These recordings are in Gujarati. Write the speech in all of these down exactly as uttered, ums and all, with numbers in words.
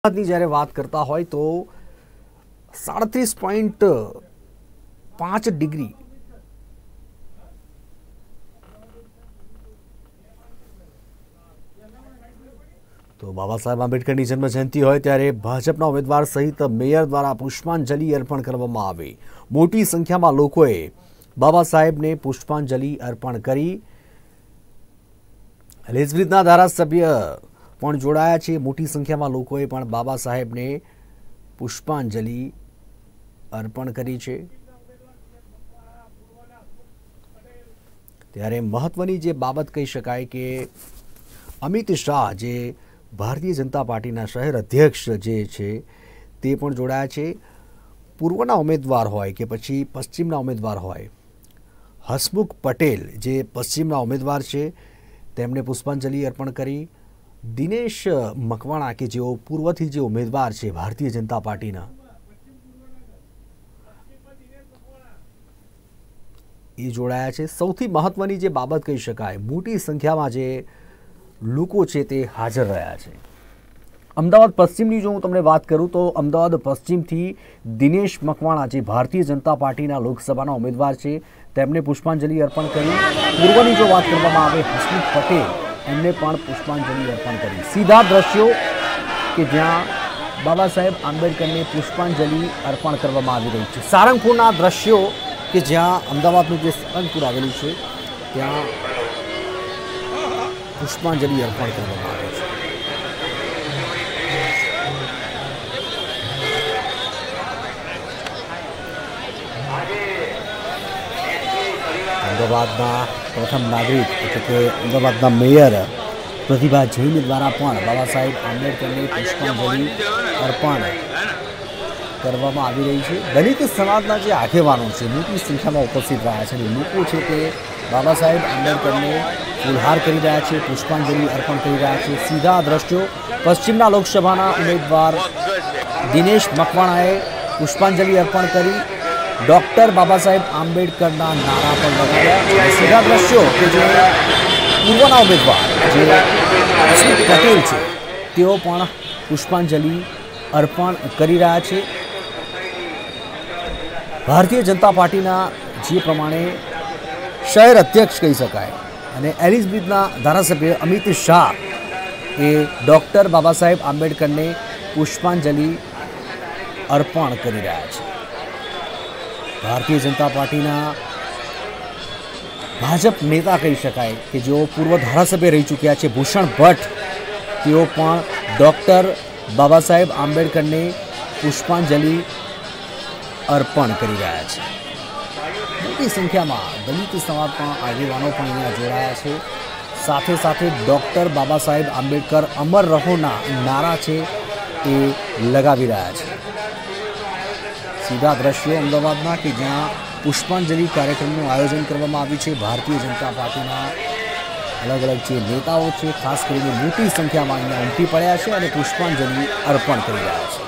જ્યારે વાત કરતા હોય તો સાડત્રીસ પોઈન્ટ પાંચ ડિગ્રી તો બાબા સાહેબ આંબેડકરની જન્મ જયંતિ હોય ત્યારે ભાજપના ઉમેદવાર સહિત મેયર દ્વારા પુષ્પાંજલિ અર્પણ કરવામાં આવી। મોટી સંખ્યામાં લોકોએ બાબા સાહેબને પુષ્પાંજલિ અર્પણ કરી। લેઝબ્રિજના ધારાસભ્ય પણ જોડાયા છે। મોટી સંખ્યામાં લોકોએ પણ બાબા સાહેબને પુષ્પાંજલિ અર્પણ કરી છે। ત્યારે મહત્વની જે બાબત કહી શકાય કે અમિત શાહ જે ભારતીય જનતા પાર્ટીના શહેર અધ્યક્ષ જે છે તે પણ જોડાયા છે। પૂર્વના ઉમેદવાર હોય કે પછી પશ્ચિમના ઉમેદવાર હોય, હસમુખ પટેલ જે પશ્ચિમના ઉમેદવાર છે તેમણે પુષ્પાંજલિ અર્પણ કરી। દિનેશ મકવાણા કે જેઓ પૂર્વથી જે ઉમેદવાર છે ભારતીય જનતા પાર્ટીના, એ જોડાયા છે। સૌથી મહત્વની જે બાબત કહી શકાય, મોટી સંખ્યામાં જે લોકો છે તે હાજર રહ્યા છે। અમદાવાદ પશ્ચિમની જો હું તમને વાત કરું તો અમદાવાદ પશ્ચિમથી દિનેશ મકવાણા જે ભારતીય જનતા પાર્ટીના લોકસભાના ઉમેદવાર છે તેમને પુષ્પાંજલિ અર્પણ કરી। પૂર્વની જો વાત કરવામાં આવે હસમુખ પટેલ એમને પણ પુષ્પાંજલિ અર્પણ કરી। સીધા દ્રશ્યો કે જ્યાં બાબા સાહેબ આંબેડકરને પુષ્પાંજલિ અર્પણ કરવામાં આવી રહી છે। સારંગપુરના દ્રશ્યો કે જ્યાં અમદાવાદનું જે સારંગપુર આવેલું છે ત્યાં પુષ્પાંજલિ અર્પણ કરવામાં આવી છે। અમદાવાદના પ્રથમ નાગરિક એટલે કે અમદાવાદના મેયર પ્રતિભા જૈન દ્વારા પણ બાબા સાહેબ આંબેડકરને પુષ્પાંજલિ અર્પણ કરવામાં આવી રહી છે। દલિત સમાજના જે આગેવાનો છે મોટી સંખ્યામાં ઉપસ્થિત રહ્યા છે અને લોકો છે તે બાબા સાહેબ આંબેડકરને ફૂલહાર કરી રહ્યા છે, પુષ્પાંજલિ અર્પણ કરી રહ્યા છે। સીધા દ્રશ્યો પશ્ચિમના લોકસભાના ઉમેદવાર દિનેશ મકવાણાએ પુષ્પાંજલિ અર્પણ કરી। ડૉક્ટર બાબા સાહેબ આંબેડકરના નારા પણ લગાવ્યા। સીધા દ્રશ્યો કે જે પૂર્વના ઉમેદવાર જે હસમુખ પટેલ છે તેઓ પણ પુષ્પાંજલિ અર્પણ કરી રહ્યા છે। ભારતીય જનતા પાર્ટીના જે પ્રમાણે શહેર અધ્યક્ષ કહી શકાય અને એલિઝબ્રિજના ધારાસભ્ય અમિત શાહ એ ડૉક્ટર બાબા સાહેબ આંબેડકરને પુષ્પાંજલિ અર્પણ કરી રહ્યા છે। ભારતીય જનતા પાર્ટીના ભાજપ નેતા કહી શકાય કે જેઓ પૂર્વ ધારાસભ્ય રહી ચૂક્યા છે ભૂષણ ભટ્ટ, તેઓ પણ ડૉક્ટર બાબા સાહેબ આંબેડકરને પુષ્પાંજલિ અર્પણ કરી રહ્યા છે। મોટી સંખ્યામાં દલિત સમાજના આગેવાનો પણ અહીંયા જોડાયા છે। સાથે સાથે ડૉક્ટર બાબા સાહેબ આંબેડકર અમર રહોના નારા છે એ લગાવી રહ્યા છે। સીધા દ્રશ્યો અમદાવાદના કે જ્યાં પુષ્પાંજલિ કાર્યક્રમનું આયોજન કરવામાં આવ્યું છે। ભારતીય જનતા પાર્ટીના અલગ અલગ જે નેતાઓ છે ખાસ કરીને મોટી સંખ્યામાં અહીંયા ઉમટી પડ્યા છે અને પુષ્પાંજલિ અર્પણ કરી રહ્યા છે।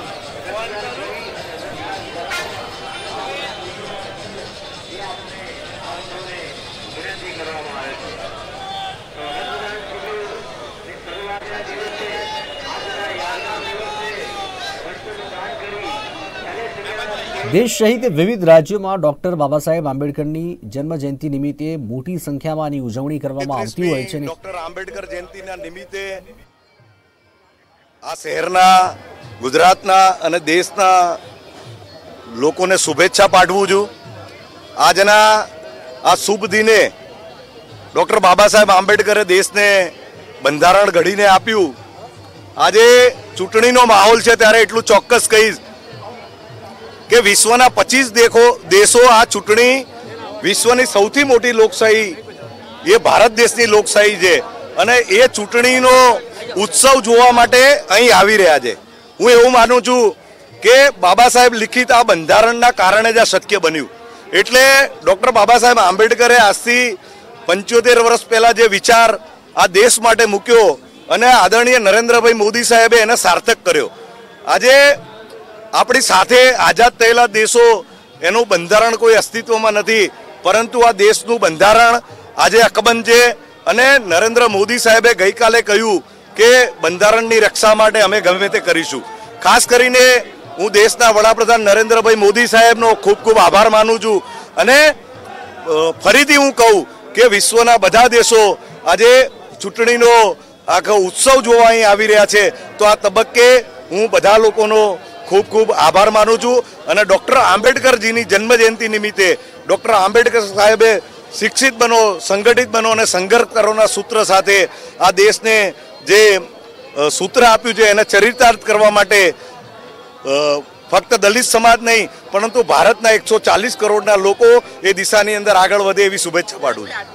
દેશ સહિત વિવિધ રાજ્યોમાં ડોક્ટર બાબા સાહેબ આંબેડકરની જન્મ જયંતિ નિમિત્તે મોટી સંખ્યામાં આની ઉજવણી કરવામાં આવતી હોય છે। ડોક્ટર આંબેડકર જયંતિના નિમિત્તે આ શહેરના, ગુજરાતના અને દેશના લોકોને શુભેચ્છા પાઠવું છું। આજના આ શુભ દિને ડોક્ટર બાબા સાહેબ આંબેડકરે દેશને બંધારણ ઘડીને આપ્યું। આજે ચૂંટણીનો માહોલ છે ત્યારે એટલું ચોક્કસ કહીશ કે વિશ્વના પચીસ દેશો દેશો આ ચૂંટણી વિશ્વની સૌથી મોટી લોકશાહી એ ભારત દેશની લોકશાહી છે અને એ ચૂંટણીનો ઉત્સવ જોવા માટે અહીં આવી રહ્યા છે। હું એવું માનું છું કે બાબા સાહેબ લિખિત આ બંધારણના કારણે જ આ શક્ય બન્યું। એટલે ડૉક્ટર બાબા સાહેબ આંબેડકરે આજથી પંચોતેર વર્ષ પહેલાં જે વિચાર આ દેશ માટે મૂક્યો અને આદરણીય નરેન્દ્રભાઈ મોદી સાહેબે એને સાર્થક કર્યો। આજે આપણી સાથે આઝાદ થયેલા દેશો એનું બંધારણ કોઈ અસ્તિત્વમાં નથી, પરંતુ આ દેશનું બંધારણ આજે અકબંધ છે અને નરેન્દ્ર મોદી સાહેબે ગઈકાલે કહ્યું કે બંધારણની રક્ષા માટે અમે ગમે તે કરીશું। ખાસ કરીને હું દેશના વડાપ્રધાન નરેન્દ્રભાઈ મોદી સાહેબનો ખૂબ ખૂબ આભાર માનું છું અને ફરીથી હું કહું કે વિશ્વના બધા દેશો આજે ચૂંટણીનો આખો ઉત્સવ જોવા અહીં આવી રહ્યા છે, તો આ તબક્કે હું બધા લોકોનો ખૂબ ખૂબ આભાર માનું છું અને ડૉક્ટર આંબેડકરજીની જન્મજયંતિ નિમિત્તે ડૉક્ટર આંબેડકર સાહેબે શિક્ષિત બનો, સંગઠિત બનો અને સંઘર્ષ કરોના સૂત્ર સાથે આ દેશને જે સૂત્ર આપ્યું છે એને ચરિતાર્થ કરવા માટે ફક્ત દલિત સમાજ નહીં પરંતુ ભારતના એકસો ચાલીસ કરોડના લોકો એ દિશાની અંદર આગળ વધે એવી શુભેચ્છા પાડું છું.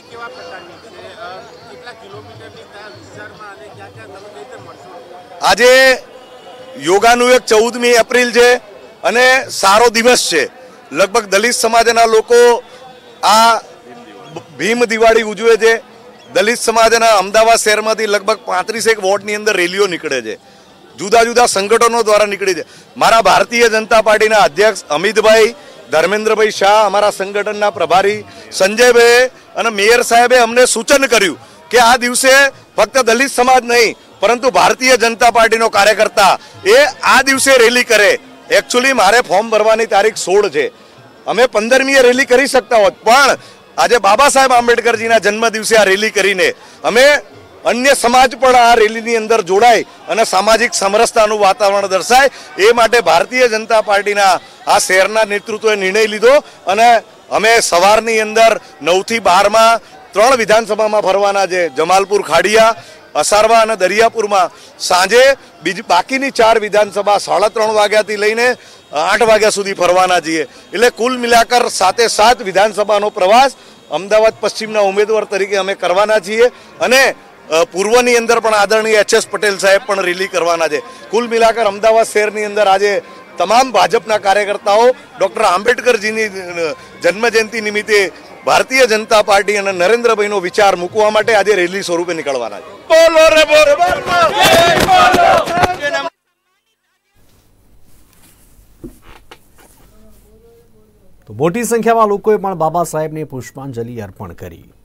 આજે યોગાનું એક ચૌદમી એપ્રિલ છે અને સારો દિવસ છે. લગભગ દલિત સમાજના લોકો આ ભીમ દિવાળી ઉજવે છે. દલિત સમાજના અમદાવાદ શહેરમાંથી લગભગ પાંત્રીસેક વોર્ડની અંદર રેલીઓ નીકળે છે, જુદા જુદા સંગઠનો દ્વારા નીકળી છે. મારા ભારતીય જનતા પાર્ટીના અધ્યક્ષ અમિતભાઈ, ધર્મેન્દ્રભાઈ શાહ, અમારા સંગઠનના પ્રભારી સંજયભાઈ અને મેયર સાહેબે અમને સૂચન કર્યું કે આ દિવસે ફક્ત દલિત સમાજ નહીં પરંતુ ભારતીય જનતા પાર્ટીનો કાર્યકર્તા એ આ દિવસે રેલી કરે. એકચ્યુઅલી મારે ફોર્મ ભરવાની તારીખ સોળ છે, અમે પંદરમીએ રેલી કરી શકતા હોત, પણ આજે બાબા સાહેબ આંબેડકરજીના જન્મ દિવસે આ રેલી કરીને અમે અન્ય સમાજ પણ આ રેલીની અંદર જોડાય અને સામાજિક સમરસતાનું વાતાવરણ દર્શાય એ માટે ભારતીય જનતા પાર્ટીના આ શહેરના નેતૃત્વએ નિર્ણય લીધો અને અમે સવારની અંદર નવથી બારમાં ત્રણ વિધાનસભામાં ફરવાના છે, જમાલપુર, ખાડિયા, અસારવા અને દરિયાપુરમાં. સાંજે બીજી બાકીની ચાર વિધાનસભા સાડા ત્રણ વાગ્યાથી લઈને આઠ વાગ્યા સુધી ફરવાના છીએ. એટલે કુલ મિલાકર સાતે સાત વિધાનસભાનો પ્રવાસ અમદાવાદ પશ્ચિમના ઉમેદવાર તરીકે અમે કરવાના છીએ અને પૂર્વની અંદર પણ આદરણીય એચ એસ પટેલ સાહેબ પણ રેલી કરવાના છે. કુલ મિલાકર અમદાવાદ શહેરની અંદર આજે તમામ ભાજપના કાર્યકર્તાઓ ડૉક્ટર આંબેડકરજીની જન્મજયંતિ નિમિત્તે ભારતીય જનતા પાર્ટી અને નરેન્દ્રભાઈનો વિચાર મૂકવા માટે આજે રેલી સ્વરૂપે નીકળવાના છે. બોલો રે બોલો. તો મોટી સંખ્યામાં લોકોએ પણ બાબા સાહેબને પુષ્પાંજલિ અર્પણ કરી.